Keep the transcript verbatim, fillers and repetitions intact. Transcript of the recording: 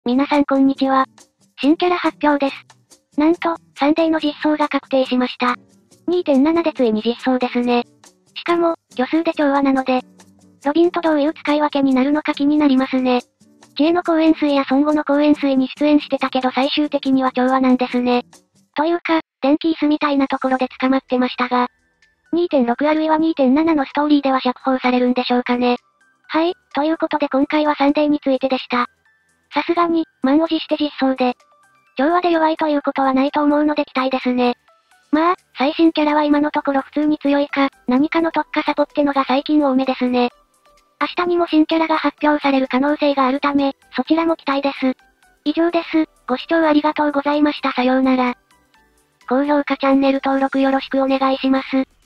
皆さんこんにちは。新キャラ発表です。なんと、サンデーの実装が確定しました。にてんなな でついに実装ですね。しかも、虚数で調和なので、ロビンとどういう使い分けになるのか気になりますね。知恵の公園水や孫悟の公園水に出演してたけど最終的には調和なんですね。というか、電気椅子みたいなところで捕まってましたが、にてんろく あるいは にてんなな のストーリーでは釈放されるんでしょうかね。はい、ということで今回はサンデーについてでした。さすがに、満を持して実装で、調和で弱いということはないと思うので期待ですね。まあ、最新キャラは今のところ普通に強いか、何かの特化サポってのが最近多めですね。明日にも新キャラが発表される可能性があるため、そちらも期待です。以上です。ご視聴ありがとうございました。さようなら。高評価チャンネル登録よろしくお願いします。